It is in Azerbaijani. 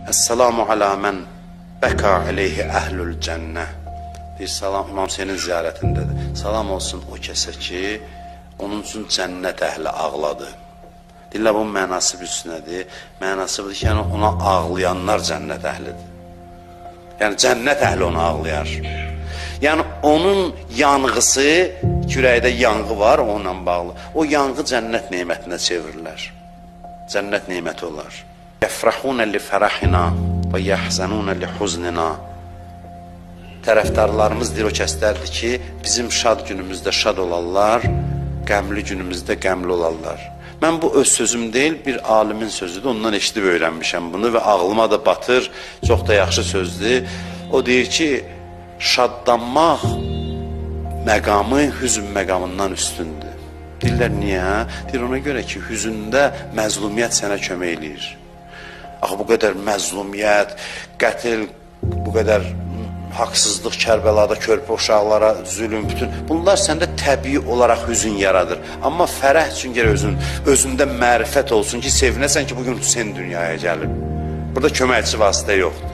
Esselamu ala men bəka aleyhi əhlül cənnə. Deyir, salam, İmam Hüseynin ziyarətindədir. Salam olsun o kəsə ki, onun üçün cənnət əhli ağladı. Deyirlər, bunun mənası üstünədir. Mənası budur ki, yəni ona ağlayanlar cənnət əhlidir. Yəni cənnət əhli onu ağlayar. Yəni onun yanğısı, kürəkdə yanğı var onunla bağlı. O yanğı cənnət nemətinə çevirirlər. Cənnət neməti olar. Yəfrahunə li fərahina və yəhzənunə li huznina. Tərəfdarlarımız deyir o kəslərdir ki, bizim şad günümüzdə şad olarlar, qəmli günümüzdə qəmli olarlar. Mən bu öz sözüm deyil, bir alimin sözüdür, ondan eşidib öyrənmişəm bunu və ağlıma da batır, çox da yaxşı sözdür. O deyir ki, şadlanmaq məqamı hüzün məqamından üstündür. Deyirlər, niyə? Deyir, ona görə ki, hüzündə məzlumiyyət sənə kömək eləyir. Axı, bu qədər məzlumiyyət, qətil, bu qədər haqsızlıq, Kərbəlada körpə uşaqlara zülüm, bütün bunlar səndə təbii olaraq hüzün yaradır. Amma fərəh üçün gərək özündə mərifət olsun ki, sevinəsən ki, bugün Hüseyn dünyaya gəlib. Burada köməkçi vasitə yoxdur.